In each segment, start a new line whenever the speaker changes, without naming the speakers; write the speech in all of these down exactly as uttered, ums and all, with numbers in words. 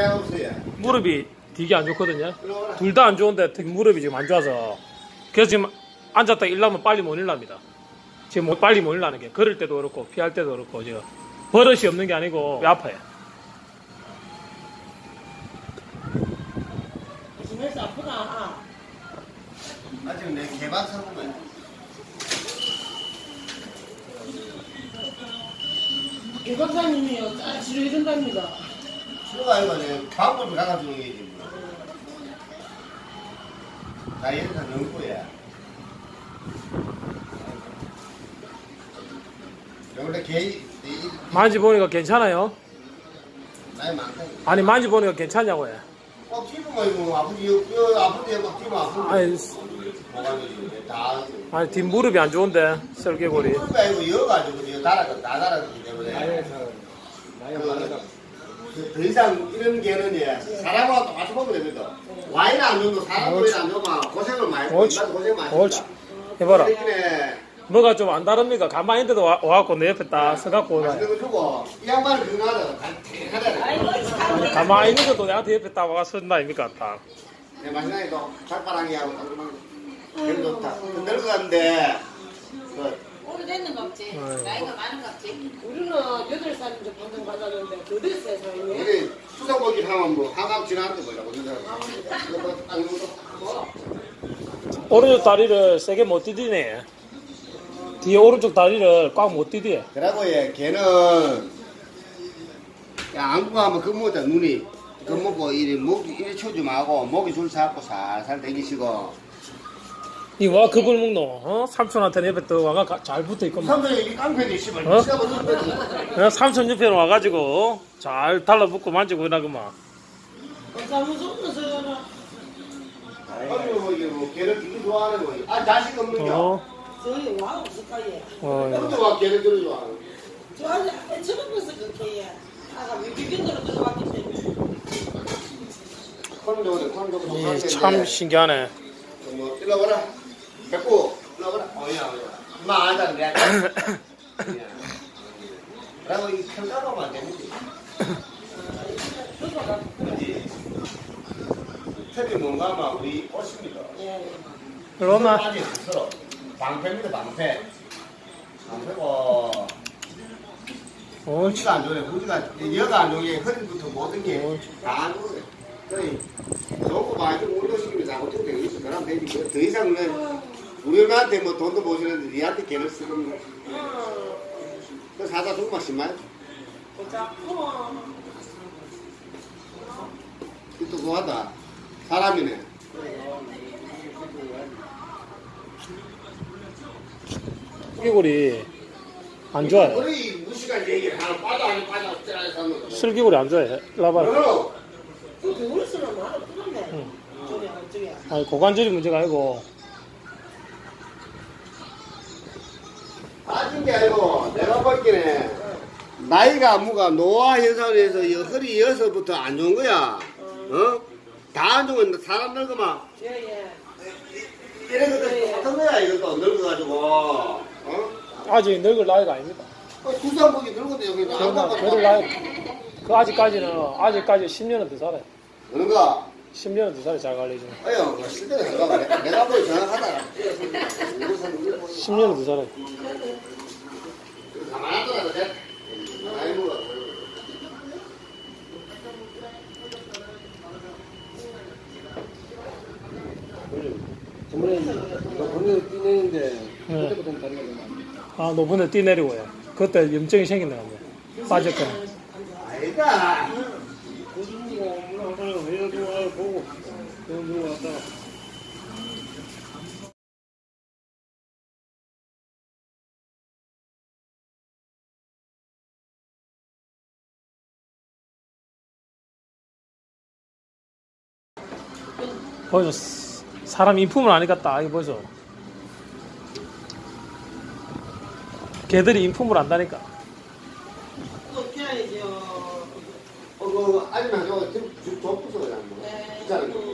무릎이 되게 안 좋거든요. 둘 다 안 좋은데 특히 무릎이 지금 안 좋아서 그래서 지금 앉았다 일어나면 빨리 못 일어납니다. 지금 뭐 빨리 못 일어나는 게 걸을 때도 그렇고 피할 때도 그렇고 지금 버릇이 없는 게 아니고 왜 아파요.
집에서 아프다.
아직 내 개발 사고는
개박사님이요. 잘 치료해준답니다.
치료가 아니고 내 방법을 가가지고 얘기지 뭐. 나 얘는 다 연구야. 원래 개
만지보니까 괜찮아요?
나이 많다.
아니 만지보니까 괜찮냐고요.
어, 피부가 이거 아프지, 뼈 아픈데 막 피부 아픈데.
아니,
다.
아니 뒷무릎이 안 좋은데 설계골이.
무릎이 아니고 여가지고 이거 달아, 다 달았기 때문에. 그, 더 이상 이런 개는 예, 사람하고 똑같이 보면 됩니다. 와인 안 줘도 사람 와인 안 줘도 고생을 많이 했고, 나도 고생 많이
옳지.
했다.
해봐라.
그러니까
뭐가 좀 안 다릅니까? 가만히 있는데도 와, 와갖고 내 옆에 딱 서갖고
맛있는 거 주고, 이 양반은 건강하다. 하다.
가만히 있는데도 내한테 옆에 딱 와서 선다 아닙니까? 딱.
내 맛있는 거 살바랑이하고 깔끔하게. 그래 좋다. 늙어갔는데, 그,
오래됐는 거 없지.
네.
나이가 많은 거 없지.
우리는 여덟 살인데 방금 받았는데 더 됐어요, 사장님.
우리 수성보기 하면 뭐, 한갑 지나는데 뭐라고, 그 사람. 그거 딱 이거 뭐.
오른쪽 다리를 세게 못 디디네. 뒤에 오른쪽 다리를 꽉 못 디디.
그러고 얘 걔는 야 안구 하면 겁먹자 눈이 겁먹고 이리 목 이리 쳐지 말고 목이 줄 잡고 살살 당기시고
이와 그걸 먹노? 어? 삼촌한테 옆에 또 와가 가- 잘 붙어 있고.
선생님 이 깡패지 씨발
어?
시가 못
그냥 삼촌 옆에 와가지고 잘 달라붙고 만지고 이러구만.
사무소 없어서
아이고 뭐 이게 뭐 걔를 되게 좋아하는 거지 아 자식 없는 거
어?
저희 와 없을까요?
어,
형도 와 걔를 그리 좋아하는
저 아직 처음 봤어 그렇게 해. 아가 위기견으로 들어왔기 때문에.
콘도 오래 콘도
예, 참 신기하네.
뭐 일로 와라 뵙고 일로 와라 어이야 어이야 엄마 안다 그래 그리고 이 평가로만 안 되는지 그렇지 탭이 뭔가 아마 우리 옷입니다
그러나
아니 서로 방패입니다 방패 방패고
옳지.
후지가 안 좋네 후지가 여가 안 좋은 게 허리부터 모든 게 다 안 좋네 그래 너무 많이 좀 운동시키면 잘못된 게 있어 그럼 되지 더 이상은 우리 엄마한테 뭐 돈도 못 쓰는데 니한테 개를 쓰는 그 사다 주고 막 십만 또 그거하다 사람이네
슬기골이 안 좋아요.
우리 무시간 얘기를 하나 빠져 아니 빠져 어쩌라 해서
슬기골이 안 좋아해. 라봐라.
그럼
그 우리서는 말을 끊었네.
응.
저기 저기.
아니 고관절이 문제가 아니고
빠진 게 아니고 내가 볼게는 나이가 무가 노화 현상에서 이 허리 여서부터 안 좋은 거야. 어? 다 안 좋은 건 사람 늙으면
예예.
이런 것도 똑같은 거야 이것도 늙어가지고. 어?
아직 늙을 나이가 아닙니다.
어, 구상복이 늙어도 여기 안
그러나
가고
늙을 나이 그 아직까지는 아직까지 십 년은 더 살아요.
그런가?
십 년은 더 살아요. 잘 관리해주면.
아유, 뭐 실제로 생각해. 내가 보기 정확하다.
십 년은 더 살아요.
가만히 놔둬도 돼. 아이고.
저번에 번에 뛰내는데
네.
그때부터는 다리가 좀 안
아 노번에 뛰내리고 요 그때 염증이 생긴다 가면 빠졌거든.
아니다.
고등부가 올라가다가 회의도 보고 그런 거 왔다가
벌써 사람 인품을 아니겠다. 이거 벌써 걔들이 인품을 안다니까.
그거 해야죠.
어, 그, 아줌마, 저거, 좀, 좀, 좀 부숴, 그냥, 뭐. 괜찮은 거.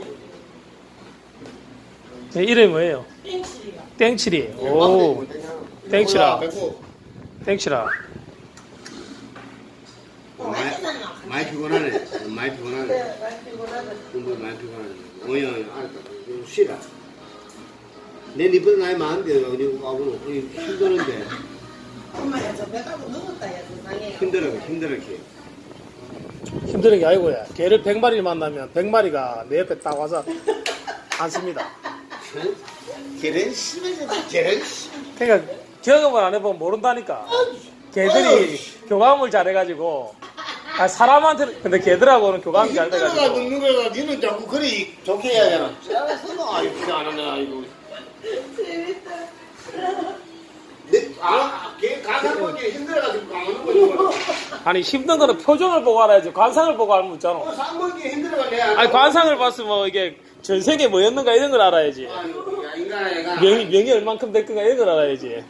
네, 이름이 뭐예요?
땡치리가.
땡칠이. 오, 땡치라.
뵙고.
땡치라.
어, 완전 나.
많이 피곤하네. 많이 피곤하네.
네, 많이 피곤하다.
뭐 많이 피곤하네. 어여, 알았다. 좀 쉬라. 내 니보다 나이 많은데 어디 가고 힘드는데.
엄마야, 저 배가고 넘었다, 야, 세상에.
힘들어, 힘들어, 키.
힘드는 게 아니고요. 개를 백 마리를 만나면 백 마리가 내 옆에 딱 와서 앉습니다.
걔는 심해서, 걔는 심.
그러니까 경험을 안 해보면 모른다니까. 개들이 교감을 잘해가지고 아, 사람한테 근데 개들하고는 교감이 잘
힘들어가
돼가지고
눕는 거가 니는 자꾸 그리 좋게 해야 하잖아. 쟤는 아이고, 안 하네, 아이고.
재밌다.
내, 아, 걔 가상 보기 힘들어가지고 까먹는 거지.
아니 힘든 거는 표정을 보고 알아야지 관상을 보고 알면 있잖아.
어, 상보기 힘들어가 내가.
아니 관상을 봤으면 뭐 이게 전생에 뭐였는가 이런 걸 알아야지.
아이고, 야, 인간아, 얘가.
명이, 명이 얼만큼 될 건가 이런 걸 알아야지.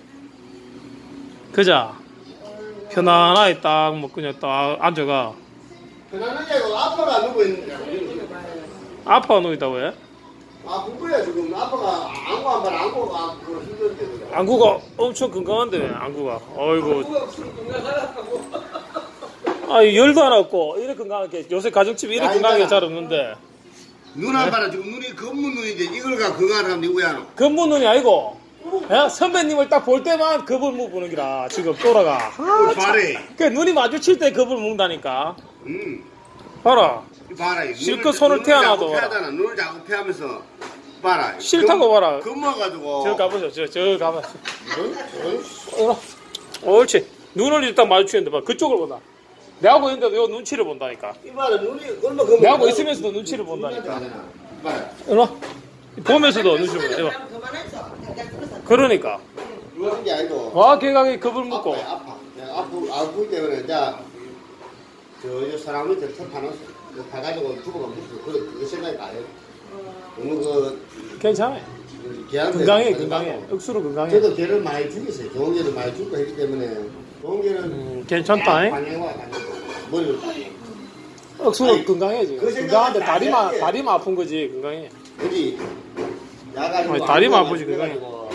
그자 편안하게 딱 뭐 그냥 딱 앉아가.
편안한 게 아니고 아빠가 누구 있는데.
아파가 누있다고 왜?
아픈 거야, 지금. 아빠가 안고 한 번, 안고 아프고 힘든데. 그래.
안구가 엄청 건강한데 안구가. 어이구.
누가 술 건강하다고.
아 열도 안 없고 이렇게 건강하게 요새 가정집이 이렇게
야,
건강하게
이거야.
잘 없는데.
눈 한 봐라, 지금 눈이 검은 눈인데 이걸 가 건강한 사람 누구야, 너?
근본 눈이 아니고 야, 선배님을 딱 볼 때만 겁을 못 보는 기라 지금 돌아가.
어, 잘해.
그 눈이 마주칠 때 겁을 먹는다니까.
음.
봐라.
봐라. 이
실컷
눈을-
손을
눈을
태어나도
자꾸 피하잖아. 눈을 자꾸 피하면서 봐라.
싫다고 봐라.
검어가지고.
저 가보세요. 저, 저 가보세요. 어, 옳지. 눈을 일단 마주치는데 봐. 그쪽을 본다. 내하고 있는데도 요 눈치를 본다니까.
이봐라, 눈이 얼마 검어.
내하고 있으면서도 눈치를 본다니까.
봐라.
이리 보면서도 눈치를 본다. 이봐.
그만했어. 당장 끊었어.
그러니까.
그런 게 아니고.
와, 개강이 겁을 먹고.
아파, 아파. 내가 아프, 아프기 때문에 자, 저, 저 사람을 저 턱하놨어. 가가지고 죽어가 무슨 그, 그 생각이 안 해. 너무 그,
괜찮아요.
걔한테
건강해,
하지
건강해.
말고.
억수로 건강해.
저도 개를 많이 죽였어요. 좋은 개를 많이 죽고 했기 때문에 좋은 개는
음, 괜찮다. 잉?
반영와 반영. 머리를 반영.
억수로
아니,
건강해, 지금.
그 생각은
건강한데
다
다리만,
해야지.
다리만 아픈 거지, 건강해.
그지? 나가지고
아니, 다리만 아프지, 그거는.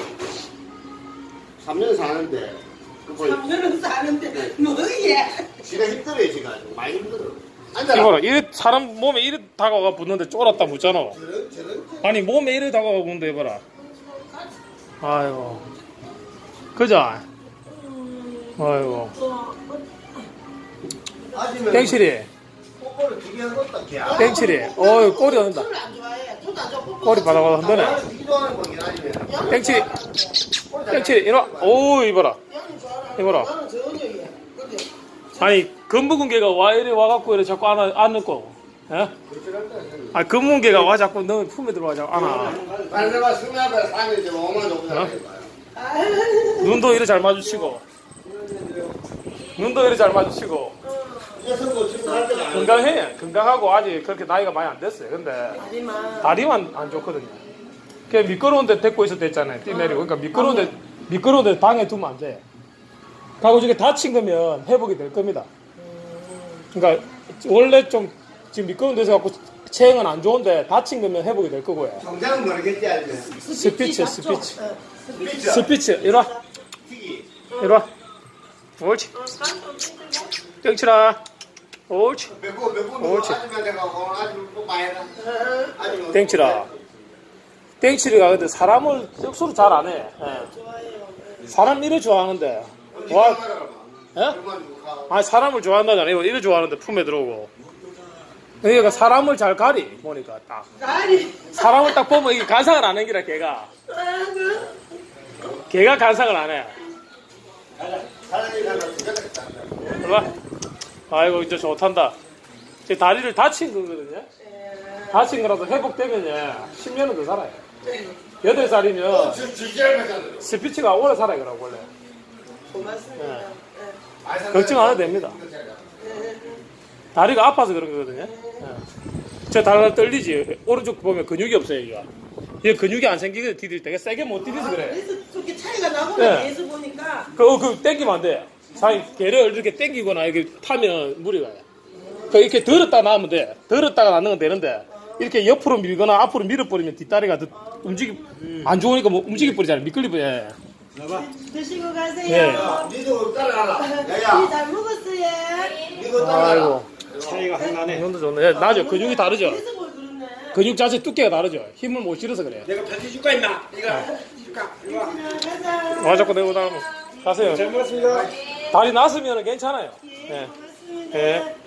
삼 년 사는데 그거
삼 년은 사는데 뭐예?
지가 힘들어요 지금 아주 많이 힘들어. 앉아라.
이봐라, 이래, 사람 몸에 이래 다가가 붙는데 쫄았다 붙잖아.
저런 저런
아니, 몸에 이래 다가가 붙는데, 해봐라. 아이고. 그자? 아이고.
아지면
땡칠이,
뽀뽀를 두개 한것다 걔.
땡칠이. 어이, 꼬리 얻는다.
술을 안 좋아해. 술도 안 좋아.
꼬리 바다바다 흔드네.
되게 좋아하는 거긴 아니면.
땡칠이, 땡칠이, 이리와. 오, 이봐라.
나는 좋아해.
이봐라.
나는 전혀 예. 근데
아니, 검붉은 개가 와, 이래 와갖고 이래 자꾸 안아, 안을 거. 예? 아니, 검은 개가 와, 자꾸 너 품에 들어와, 자꾸 안아.
반대가 승낙을 사면 이제 오만 원
어?
잖아요.
눈도 이래 잘 마주치고. 눈도 이래 잘 마주치고.
녀석도 지금 할 때가 안
건강해. 건강하고 아직 그렇게 나이가 많이 안 됐어요. 근데
다리만.
다리만 안 좋거든요. 그냥 미끄러운데 데리고 있어도 됐잖아요. 뛰내리고. 그러니까 미끄러운데, 미끄러운데 방에 두면 안 돼. 가고 저게 다친 거면 회복이 될 겁니다. 그러니까 원래 좀 지금 미끄러운 데서 갖고 체형은 안 좋은데 다친 거면 회복이 될 거고요.
정장은 모르겠지 아니면.
스피치, 스피치.
어,
스피치.
스피치. 이리 와.
튀기.
이리 와. 옳지. 땡치라. 옳지.
몇번 몇번
옳지.
아지면 내가 오늘 아지면 꼭 많이 해라. 아지면
땡치라. 땡치리가 근데 사람을 억수로 잘 안 해. 예.
좋아해요.
사람 이래 좋아하는데. 와, 예? 아니, 사람을 좋아한다잖아. 이래 좋아하는데 품에 들어오고. 그러니까 사람을 잘 가리, 보니까 딱.
다리.
사람을 딱 보면 이게 간상을 안 해기라, 걔가.
아, 그.
걔가 간상을 안 해. 이리 와. 아이고, 이제 좋단다. 제 다리를 다친 거거든요. 다친 거라도 회복되면 십 년은 더 살아요. 여덟 살이면 스피치가 오래 살아요, 그러고, 원래.
고맙습니다.
예.
예.
걱정 안 해도 됩니다. 다리가 아파서 그런 거거든요. 예. 저 다리가 떨리지. 오른쪽 보면 근육이 없어요, 이거. 이 근육이 안 생기거든, 디딜 때. 되게 세게 못 디뎌서 그래.
그래서 그렇게 차이가 나구나.
예.
계속 보니까.
그, 어, 그, 땡기면 안 돼. 사실, 개를 이렇게 땡기거나, 이렇게 타면 무리 가요. 그, 이렇게 들었다 놔면 돼. 들었다가 놔는 건 되는데, 이렇게 옆으로 밀거나 앞으로 밀어버리면 뒷다리가 더 움직이, 안 좋으니까 뭐 움직여버리잖아요. 미끌리버려.
드시고 가세요.
예.
니도 따라가라.
네,
야야.
잘 먹었어요.
니도 따라가라.
아이고.
차이가 확 나네.
이건도 좋네. 예, 나죠. 근육이 다르죠.
그래서 뭘 그러네.
근육 자체 두께가 다르죠. 힘을 못 실어서 그래요.
내가 편지 줄까 임마? 이거 줄까? 이리 와.
가자.
아, 자꾸 내고 다니면 가세요.
잘 먹었습니다.
다리 났으면 괜찮아요.
예,
예.
고맙습니다.
예.